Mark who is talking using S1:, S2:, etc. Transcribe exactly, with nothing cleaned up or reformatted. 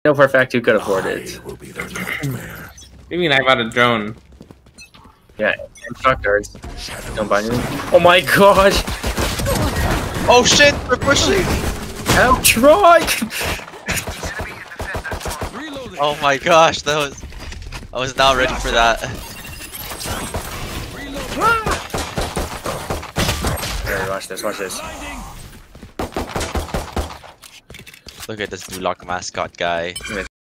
S1: know for a fact you could afford it.
S2: What do
S3: you mean I bought a drone?
S1: Yeah, instructors. Don't buy anything. Oh my gosh!
S4: Oh shit, we're pushing!
S1: Help, Troy!
S4: Oh my gosh, that was... I was not ready for that.
S1: Here, watch this, watch this.
S4: Look at this new lock mascot guy.